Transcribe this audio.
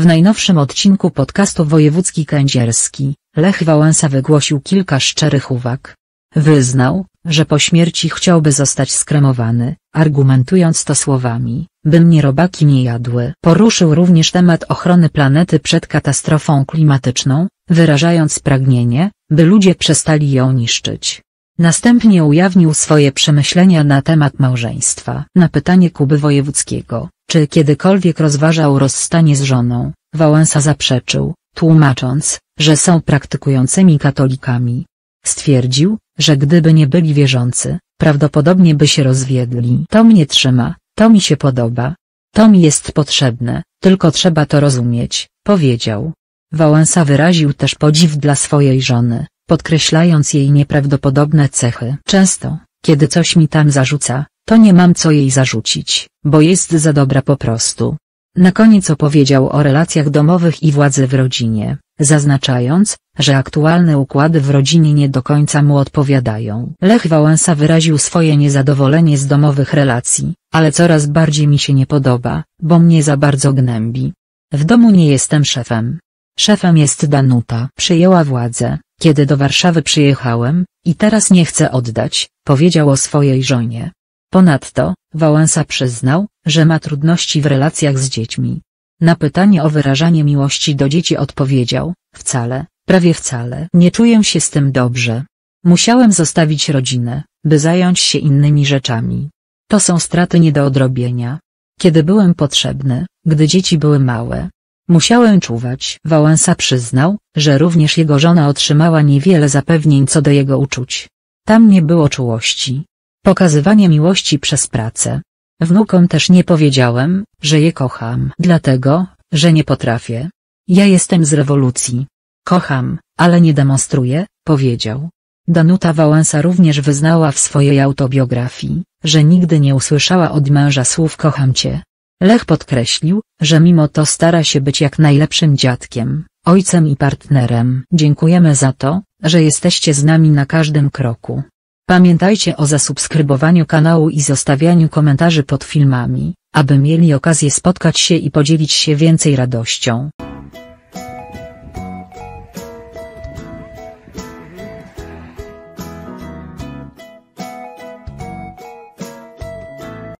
W najnowszym odcinku podcastu Wojewódzki Kędzierski, Lech Wałęsa wygłosił kilka szczerych uwag. Wyznał, że po śmierci chciałby zostać skremowany, argumentując to słowami, by mnie robaki nie jadły. Poruszył również temat ochrony planety przed katastrofą klimatyczną, wyrażając pragnienie, by ludzie przestali ją niszczyć. Następnie ujawnił swoje przemyślenia na temat małżeństwa. Na pytanie Kuby Wojewódzkiego, czy kiedykolwiek rozważał rozstanie z żoną, Wałęsa zaprzeczył, tłumacząc, że są praktykującymi katolikami. Stwierdził, że gdyby nie byli wierzący, prawdopodobnie by się rozwiedli. To mnie trzyma, to mi się podoba. To mi jest potrzebne, tylko trzeba to rozumieć, powiedział. Wałęsa wyraził też podziw dla swojej żony, podkreślając jej nieprawdopodobne cechy. Często, kiedy coś mi tam zarzuca, to nie mam co jej zarzucić, bo jest za dobra po prostu. Na koniec opowiedział o relacjach domowych i władzy w rodzinie, zaznaczając, że aktualne układy w rodzinie nie do końca mu odpowiadają. Lech Wałęsa wyraził swoje niezadowolenie z domowych relacji, ale coraz bardziej mi się nie podoba, bo mnie za bardzo gnębi. W domu nie jestem szefem. Szefem jest Danuta. Przyjęła władzę, kiedy do Warszawy przyjechałem, i teraz nie chcę oddać, powiedział o swojej żonie. Ponadto, Wałęsa przyznał, że ma trudności w relacjach z dziećmi. Na pytanie o wyrażanie miłości do dzieci odpowiedział, wcale, prawie wcale. Nie czuję się z tym dobrze. Musiałem zostawić rodzinę, by zająć się innymi rzeczami. To są straty nie do odrobienia. Kiedy byłem potrzebny, gdy dzieci były małe, musiałem czuwać. Wałęsa przyznał, że również jego żona otrzymała niewiele zapewnień co do jego uczuć. Tam nie było czułości. Pokazywanie miłości przez pracę. Wnukom też nie powiedziałem, że je kocham. Dlatego, że nie potrafię. Ja jestem z rewolucji. Kocham, ale nie demonstruję, powiedział. Danuta Wałęsa również wyznała w swojej autobiografii, że nigdy nie usłyszała od męża słów kocham cię. Lech podkreślił, że mimo to stara się być jak najlepszym dziadkiem, ojcem i partnerem. Dziękujemy za to, że jesteście z nami na każdym kroku. Pamiętajcie o zasubskrybowaniu kanału i zostawianiu komentarzy pod filmami, aby mieli okazję spotkać się i podzielić się więcej radością.